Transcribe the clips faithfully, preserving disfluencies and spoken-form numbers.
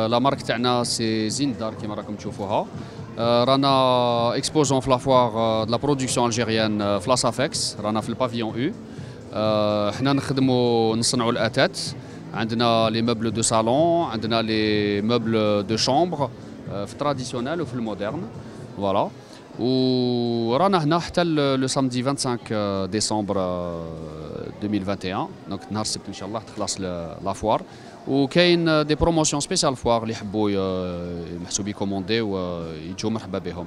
لا مارك تاعنا سي زيندار كيما راكم تشوفوها. رانا اكسبوزون في لافوار دو لا برودكسيون الجيريان في لاسافيكس، رانا في البافيون او. حنا نخدموا نصنعوا الاثاث، عندنا لي موبل دو صالون، عندنا لي موبل دو شومبر في التراديسيونيل وفي المودرن، فوالا. ورانا هنا حتى لو سامدي خمسة وعشرين ديسمبر ألفين وواحد وعشرين، دونك نهار السبت ان شاء الله تخلص لافوار. وكاين دي بروموسيون سبيسيال فوار اللي يحبوا محسوب يكوموندي ويجوا مرحبا بهم.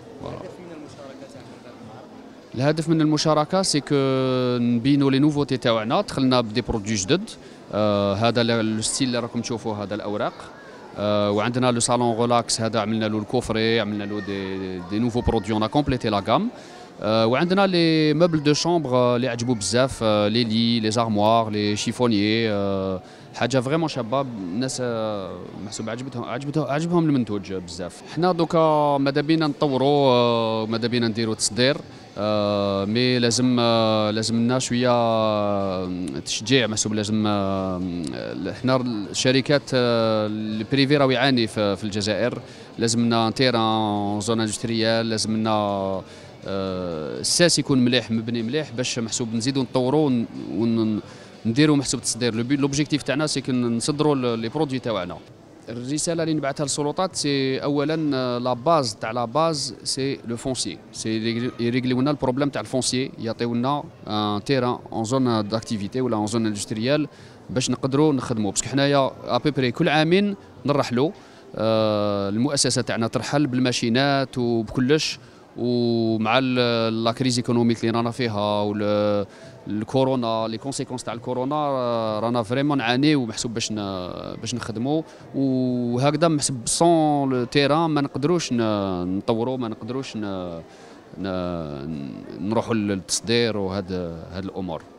الهدف من المشاركه سي كو نبينوا لي نوفوتي تاعنا، دخلنا بدي برودوي جدد. آه هذا لو ستيل اللي راكم تشوفوه، هذا الاوراق. آه وعندنا لو صالون ريلاكس، هذا عملنا له الكوفري، عملنا له دي دي نوفو برودوي، اون كومبليتي لا غام. آه وعندنا لي موبل دو شومبر اللي عجبوا بزاف، آه لي لي لي زارموار لي شيفونيي، آه حاجه فريمون شابه. الناس محسوب عجبتهم عجبتهم عجبهم المنتوج بزاف. حنا دوكا ماذا بينا نطوروا، آه ماذا بينا نديروا تصدير، آه مي لازم آه لازم لنا شويه تشجيع محسوب. لازم آه حنا الشركات آه البريفي راهو يعاني في, في الجزائر. لازم لنا تيران زون اندستريال، لازم لنا آه الساس يكون مليح مبني مليح باش محسوب نزيدوا نطوروا ونديروا محسوب التصدير. لوبجيكتيف تاعنا سي نصدروا لي برودوي تاعنا. الرساله اللي نبعثها للسلطات سي اولا لا باز تاع لا باز سي لو فونسي، سي يريغليو لنا البروبليم تاع الفونسي، يعطيو لنا ان تيران اون زون داكتيفيتي ولا اون زون اندستريال باش نقدروا نخدموا. باسكو حنايا ابيبري كل عامين نرحلوا، المؤسسه تاعنا ترحل بالماشينات وبكلش. ومع لا كريز ايكونوميك اللي رانا فيها والكورونا، لي كونسيكونس تاع الكورونا، رانا فريمون نعانيو محسوب باش باش نخدموا. وهكذا محسوب سون لو تيران ما نقدروش نطوروا، ما نقدروش نروحوا للتصدير وهاد هاد الامور.